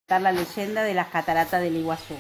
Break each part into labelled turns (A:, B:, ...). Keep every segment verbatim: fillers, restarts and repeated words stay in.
A: La leyenda de las cataratas del Iguazú.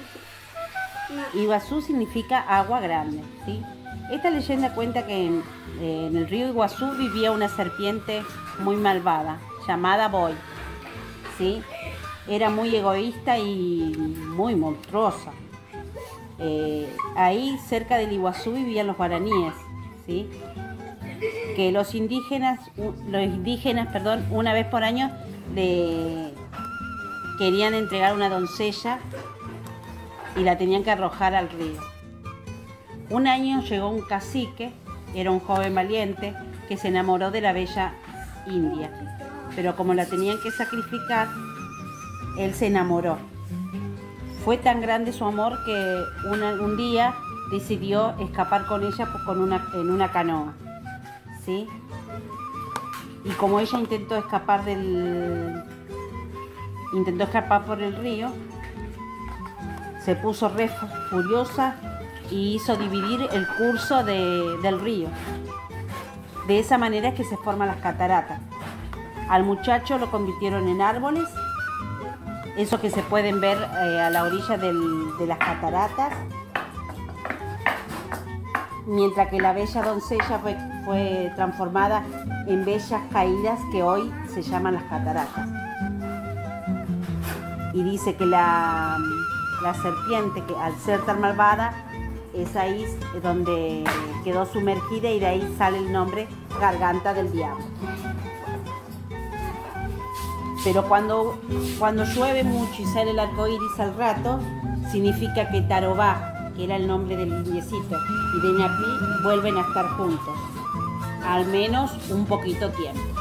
A: Iguazú significa agua grande, ¿sí? Esta leyenda cuenta que en, en el río Iguazú vivía una serpiente muy malvada llamada Boy, ¿sí? Era muy egoísta y muy monstruosa. Eh, ahí cerca del Iguazú vivían los guaraníes, ¿sí? Que los indígenas, los indígenas, perdón, una vez por año le querían entregar una doncella y la tenían que arrojar al río. Un año llegó un cacique, era un joven valiente, que se enamoró de la bella india, pero como la tenían que sacrificar, él se enamoró. Fue tan grande su amor que una, un día decidió escapar con ella con una, en una canoa, ¿sí? Y como ella intentó escapar del intentó escapar por el río, se puso re furiosa y hizo dividir el curso de, del río. De esa manera es que se forman las cataratas. Al muchacho lo convirtieron en árboles, esos que se pueden ver eh, a la orilla del, de las cataratas, mientras que la bella doncella fue, fue transformada en bellas caídas que hoy se llaman las cataratas. Y dice que la, la serpiente, que al ser tan malvada, es ahí donde quedó sumergida y de ahí sale el nombre Garganta del Diablo. Pero cuando, cuando llueve mucho y sale el arco iris al rato, significa que Tarobá, que era el nombre del indiecito, y de Ñapí vuelven a estar juntos, al menos un poquito tiempo.